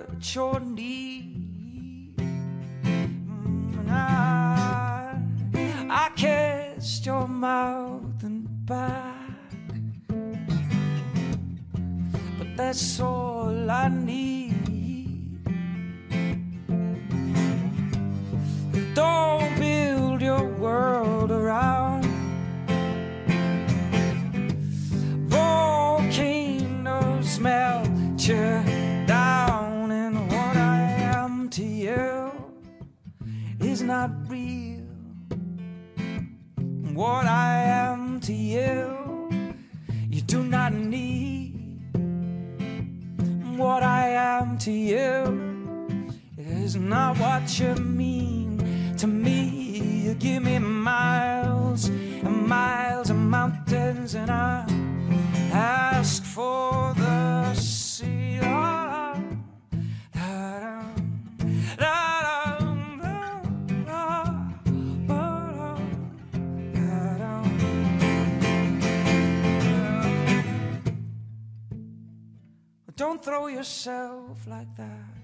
what you need. And I kissed your mouth and back, but that's all I need. Don't build your world around volcanoes, melt you down, and what I am to you is not real. What I am to you, you do not need. What I am to you is not what you mean to me. You give me miles and miles of mountains, and I ask for the sea. Don't throw yourself like that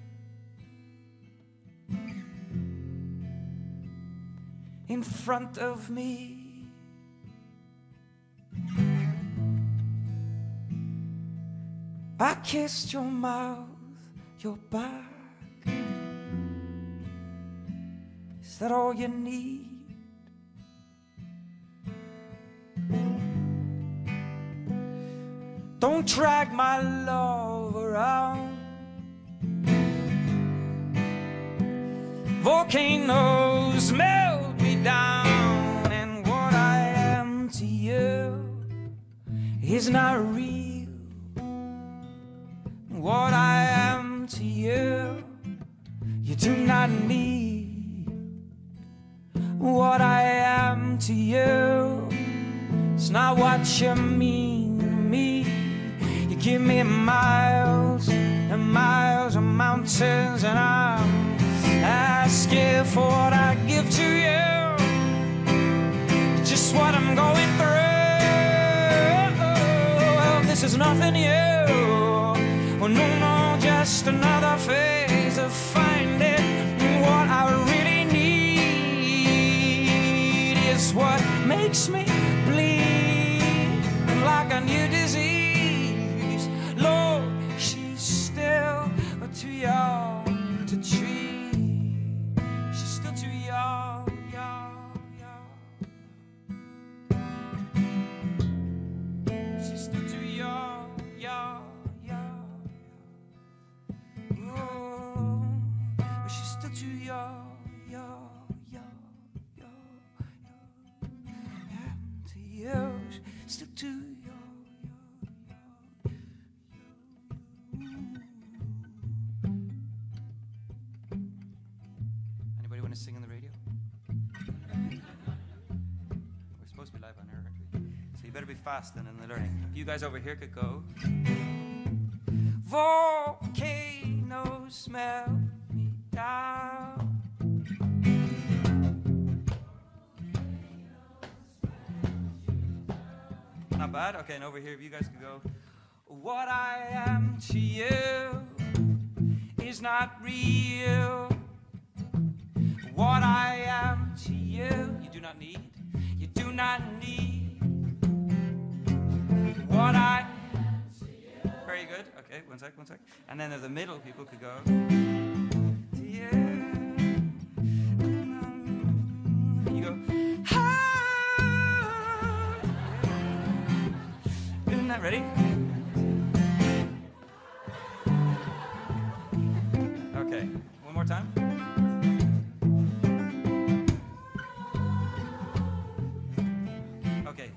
in front of me. I kissed your mouth, your back. Is that all you need? Don't drag my love around. Volcanoes melt me down, and what I am to you is not real. What I am to you, you do not need. What I am to you is not what you mean to me. You give me miles and miles of mountains, and I'm asking for what I give to you, just what I'm going through. Well, this is nothing new. Oh, no, no, just another phase of finding what I really need is what makes me bleed like a new disease. Lord, she's still too young to treat. She's still too young, She's still too young, Oh, but she's still too young, to you, she's still too young. Anybody want to sing on the radio? We're supposed to be live on air, aren't we? So you better be fast then in the learning. You guys over here could go. Volcanoes melt me down. Not bad? Okay, and over here, if you guys could go. What I am to you is not real. What I am to you, you do not need. You do not need. What I am to you. Very good. Okay, one sec. And then the middle people could go. To you. You go. Isn't that ready? Okay, one more time. Okay.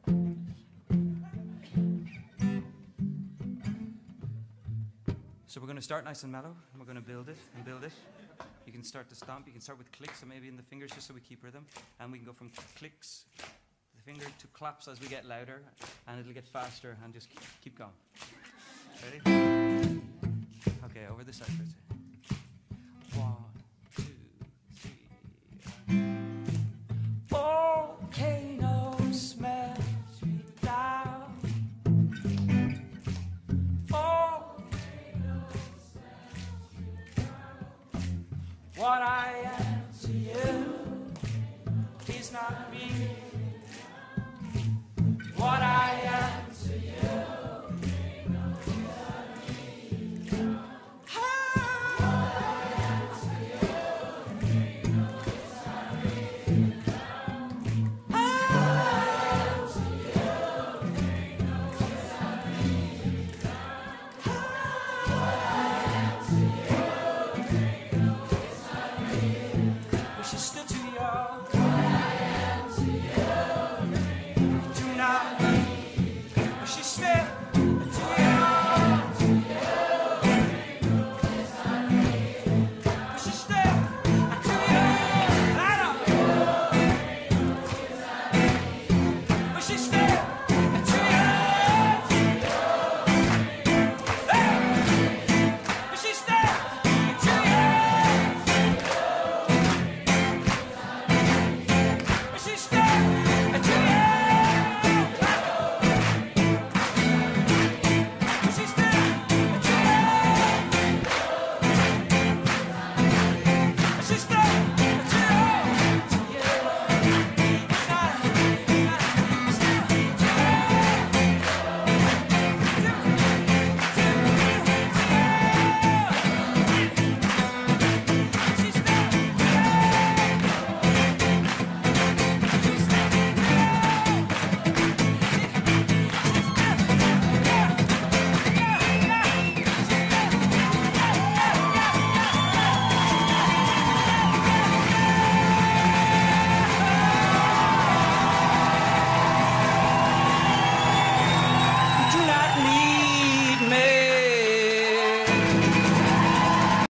So we're going to start nice and mellow, and we're going to build it and build it. You can start to stomp. You can start with clicks, or maybe in the fingers, just so we keep rhythm. And we can go from clicks, the finger, to claps as we get louder, and it'll get faster, and just keep going. Ready? Okay, over the side first. 1, 2, 3. Volcanoes melt me down. Volcanoes melt me What I am to you is not me. What I am